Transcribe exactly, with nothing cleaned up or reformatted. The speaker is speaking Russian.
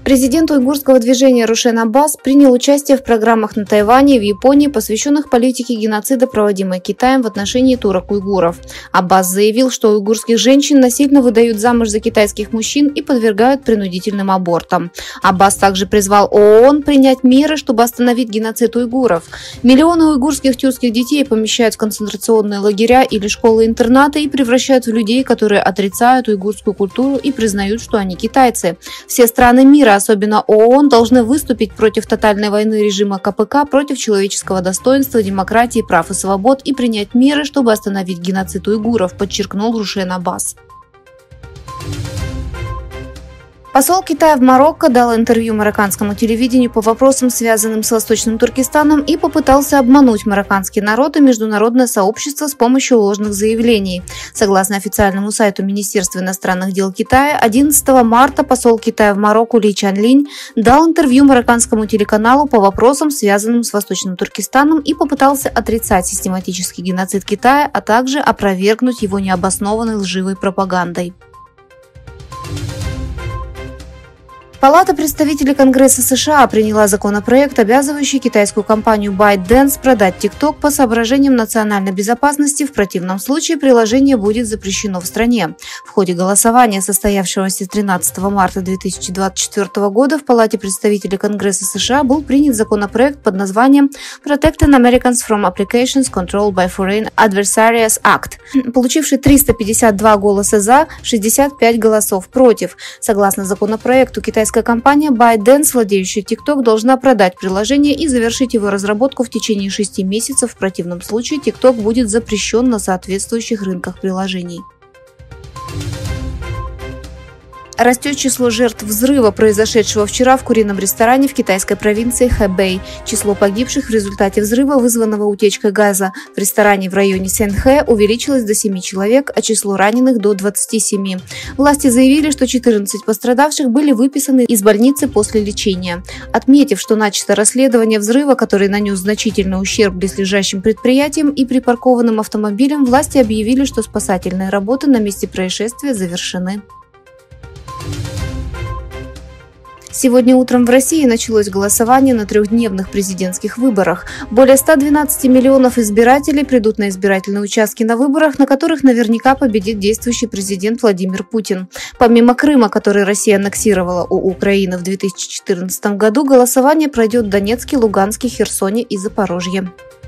Президент уйгурского движения Рушен Аббас принял участие в программах на Тайване и в Японии, посвященных политике геноцида, проводимой Китаем в отношении турок-уйгуров. Аббас заявил, что уйгурских женщин насильно выдают замуж за китайских мужчин и подвергают принудительным абортам. Аббас также призвал ООН принять меры, чтобы остановить геноцид уйгуров. Миллионы уйгурских тюркских детей помещают в концентрационные лагеря или школы-интернаты и превращают в людей, которые отрицают уйгурскую культуру и признают, что они китайцы. Все страны мира, особенно ООН, должны выступить против тотальной войны режима ка пэ ка, против человеческого достоинства, демократии, прав и свобод и принять меры, чтобы остановить геноцид уйгуров, подчеркнул Рушен Аббас. Посол Китая в Марокко дал интервью марокканскому телевидению по вопросам, связанным с Восточным Туркестаном, и попытался обмануть марокканский народ и международное сообщество с помощью ложных заявлений. Согласно официальному сайту Министерства иностранных дел Китая, одиннадцатого марта посол Китая в Марокко Ли Чанлинь дал интервью марокканскому телеканалу по вопросам, связанным с Восточным Туркестаном, и попытался отрицать систематический геноцид Китая, а также опровергнуть его необоснованной лживой пропагандой. Палата представителей Конгресса США приняла законопроект, обязывающий китайскую компанию ByteDance продать TikTok по соображениям национальной безопасности. В противном случае приложение будет запрещено в стране. В ходе голосования, состоявшегося тринадцатого марта две тысячи двадцать четвёртого года, в Палате представителей Конгресса США был принят законопроект под названием Protecting Americans from Applications Controlled by Foreign Adversaries Act, получивший триста пятьдесят два голоса за, шестьдесят пять голосов против. Согласно законопроекту, китайская компания ByteDance, владеющая TikTok, должна продать приложение и завершить его разработку в течение шести месяцев. В противном случае TikTok будет запрещен на соответствующих рынках приложений. Растет число жертв взрыва, произошедшего вчера в курином ресторане в китайской провинции Хэбэй. Число погибших в результате взрыва, вызванного утечкой газа в ресторане в районе Сэнхэ, увеличилось до семи человек, а число раненых до двадцати семи. Власти заявили, что четырнадцать пострадавших были выписаны из больницы после лечения. Отметив, что начато расследование взрыва, который нанес значительный ущерб близлежащим предприятиям и припаркованным автомобилям, власти объявили, что спасательные работы на месте происшествия завершены. Сегодня утром в России началось голосование на трехдневных президентских выборах. Более ста двенадцати миллионов избирателей придут на избирательные участки на выборах, на которых наверняка победит действующий президент Владимир Путин. Помимо Крыма, который Россия аннексировала у Украины в две тысячи четырнадцатом году, голосование пройдет в Донецке, Луганске, Херсоне и Запорожье.